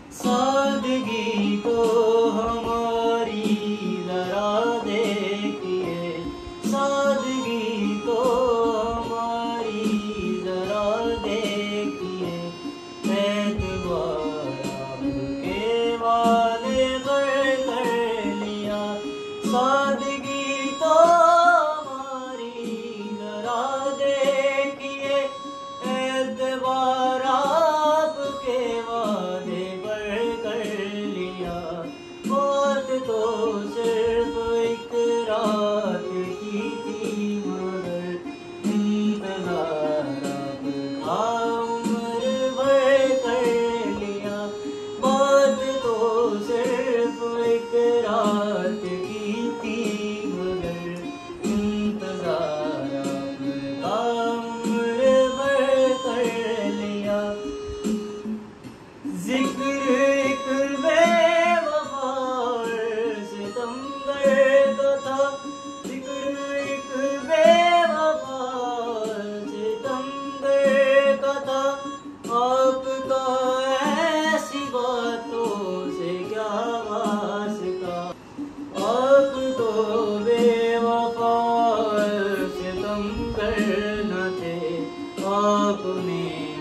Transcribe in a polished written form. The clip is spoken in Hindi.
सादगी तो हमारी जरा देखिए, सादगी तो हमारी जरा देखिए, एतबार आपके वादे पर कर लिया। सादगी तो हमारी जरा देखिए, एतबार आपके वादे पर कर लिया। बात तो सिर्फ एक रात की थी, मगर इंतजार आपका उम्र भर कर लिया। बात तो सिर्फ एक रात की थी, मगर इंतजार आपका उम्र भर कर लिया। जिक्र एक बेवफा सितमगर का था, जिक्र एक बेवफा सितमगर का था। आपका ऐसी बातों से क्या वास्ता, आप तो बेवफा सितमगर न थे, आपने